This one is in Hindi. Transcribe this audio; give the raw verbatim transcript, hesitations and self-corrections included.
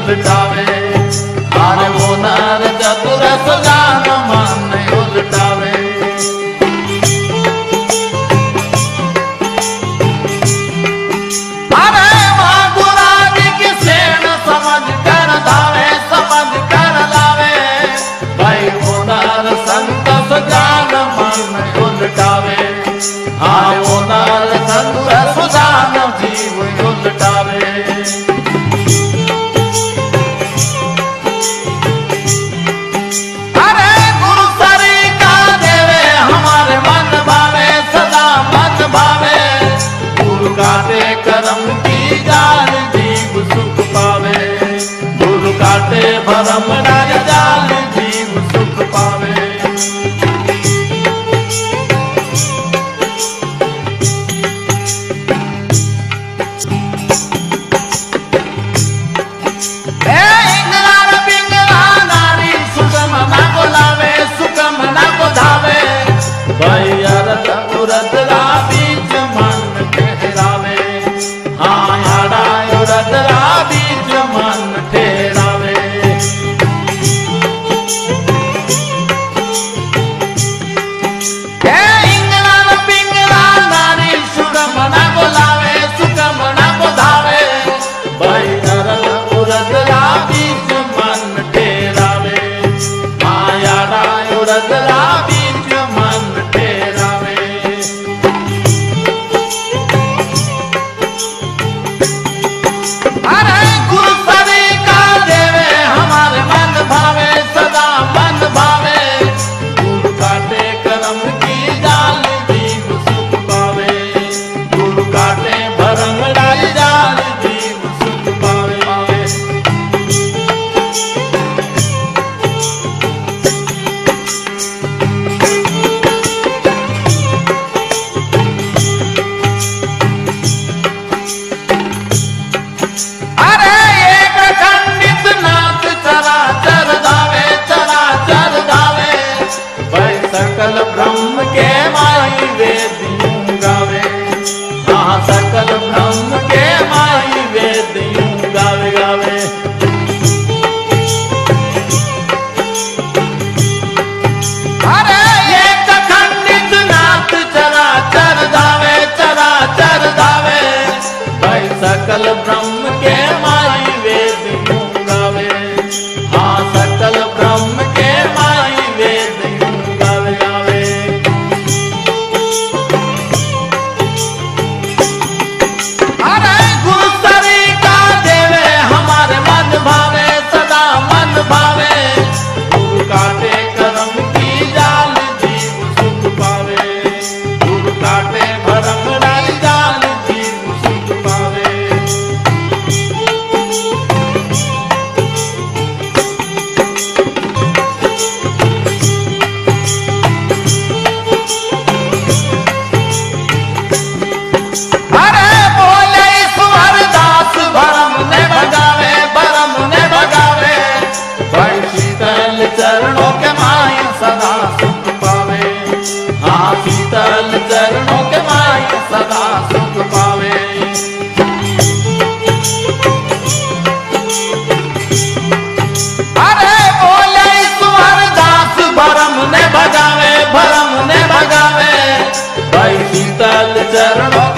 उलटावे। अरे वो नर चतुर सुजान मन उलटावे। अरे माँ गुलाबी की सेन समझ कर धावे, समझ कर लावे। भाई वो नर संत सुजान मन उलटावे। हाँ वो नर चतुर सुजान जीव उलटावे। काटे करम की जाल जीव सुख पावे। गुरु काटे भरम डाल जाल जीव सुख पावे। ए इंगलार बिंगला नारी सुगम ना को लावे, सुगम ना को धावे। भाई अरत उरत बीच मन ठहरावे। हाँ आड़ा उरत बीच मन ठहरावे। ए इंगला पिंगला नारी सुगम ना को लावे, सुगम ना को धावे। भाई अरत उरत बीच मन ठहरावे। हाँ आड़ा उरत बीच मन ठहरावे। अरे गुरु सभी का देवे हमारे मन भावे, सदा मन भावे। गुरु काटे करम की जाल जीव सुख पावे। गुरु काटे भरम डाल जाल जीव सुख पावे। अरे एक खंडित नाथ चराचर धावे, चराचर धावे। भाई सकल ब्रह्म के माई वेद गावे। हाँ सकल ब्रह्म के माई वेद गावे गावे। अरे एक खंडित नाथ चराचर धावे, चराचर धावे। भाई सकल ब्रह्म के माई वेद गावे। हाँ सकल ब्रह्म के माई वेद गावे गावे। अरे गुरु सभी का देवे हमारे मन भावे, सदा मन भावे। गुरु काटे करम की जाल जीव सुख पावे। गुरु काटे भरम डाल जाल जीव सुख पावे। अरे बोले ईश्वर दास भरम ने भगावे, भरम ने भगावे। भाई शीतल चरणों के माई सदा सुख पावे। हाँ शीतल चरणों के माई सदा सुख पावे। अरे बोले ईश्वर दास भरम ने भगावे, भरम ने भगावे। भाई शीतल चरणों